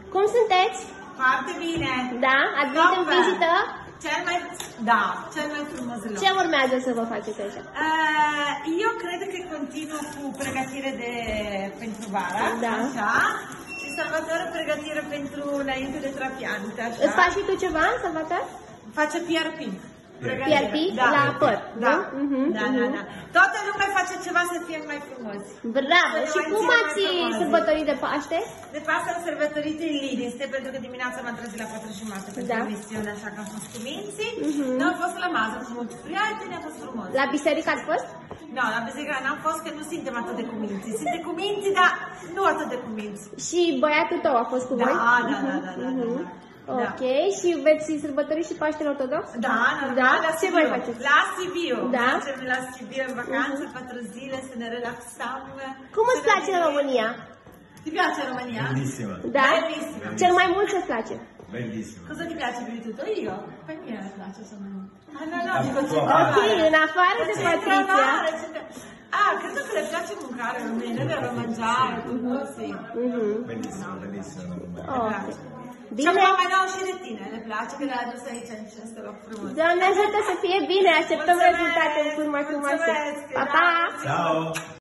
Cum sunteți? Foarte bine! Da? Ați venit în vizită? Cel mai frumos loc. Ce urmează să vă faceți aici? Eu cred că continuă cu pregătire pentru vara, Da. așa, și Salvatore pregătire pentru înainte de trapiante, așa. Îți faci și tu ceva, Salvatore? Face PRP. PRP? La păr, da. nu? Da. Toată lumea face ceva să fie mai frumos. Bravo! Și cum ați sărbătorit de Paște? De Paște am sărbătorit în liniște, pentru că dimineața m-am trezit la 4:30 pentru emisiune, așa că am fost cu minții. Noi am fost la masă cu mulți prieteni, a fost frumos. La biserică ați fost? Nu, la biserică n-am fost, că nu suntem atât de cuminți. Suntem cuminți, dar nu atât de cuminți. Și băiatul tău a fost cu voi? Da. Ok, și veți sărbători și Paștele Ortodox? Da, normal, la Ce Sibiu. voi faceți? La Sibiu. Da? Mergem la Sibiu în vacanță, 4 zile, să ne relaxăm. Cum îți place România? Ti piace România? Bellissima. Da? Bellissima. Cel mai mult ce-ți place? Bellissima. Cosa ti piace più di tutto? Io? Per me mi piace sono... no, dico Ok, în afară de Patrizia. Credo che le piace mancare, noi dobbiamo mangiare, tutto, sì. Bellissima la România. Ok. Și Bine? acum mai dau și de tine, le place că le-a adus aici în acest loc frumos. Doamne ajută să fie bine, așteptăm rezultate mai frumoase. Pa, pa! Ciao!